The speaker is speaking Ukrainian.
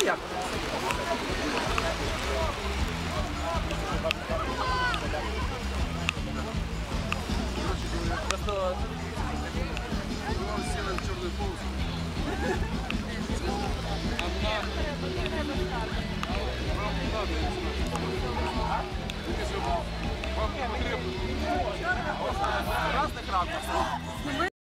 як? Просто... Сіли в чорну полосу. Разных ракурсов.